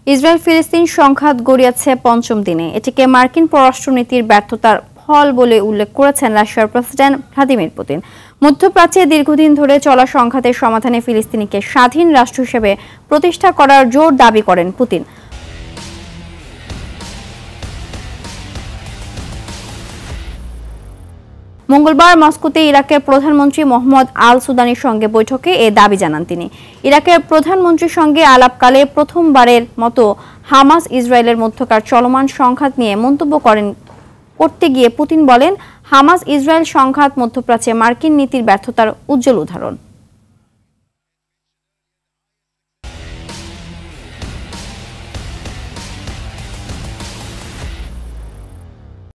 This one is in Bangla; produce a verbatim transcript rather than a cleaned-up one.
ইসরায়েল ফিলিস্তিন সংঘাত গড়িয়েছে পঞ্চম দিনে। এটিকে মার্কিন পররাষ্ট্রনীতির ব্যর্থতার ফল বলে উল্লেখ করেছেন রাশিয়ার প্রেসিডেন্ট ভ্লাদিমির পুতিন। মধ্যপ্রাচ্যে দীর্ঘদিন ধরে চলা সংঘাতের সমাধানে ফিলিস্তিনিকে স্বাধীন রাষ্ট্র হিসেবে প্রতিষ্ঠা করার জোর দাবি করেন পুতিন। মঙ্গলবার মস্কোতে ইরাকের প্রধানমন্ত্রী মোহাম্মদ আল সুদানির সঙ্গে বৈঠকে এ দাবি জানান তিনি। ইরাকের প্রধানমন্ত্রীর সঙ্গে আলাপকালে প্রথমবারের মতো হামাস ইসরায়েলের মধ্যকার চলমান সংঘাত নিয়ে মন্তব্য করেন করতে গিয়ে পুতিন বলেন, হামাস ইসরায়েল সংঘাত মধ্যপ্রাচ্যে মার্কিন নীতির ব্যর্থতার উজ্জ্বল উদাহরণ।